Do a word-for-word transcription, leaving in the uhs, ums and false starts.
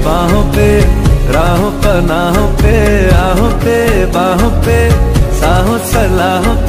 बाहों पे, राहों पनाहों पे, आहों पे बाहों पे, साहों सलाहों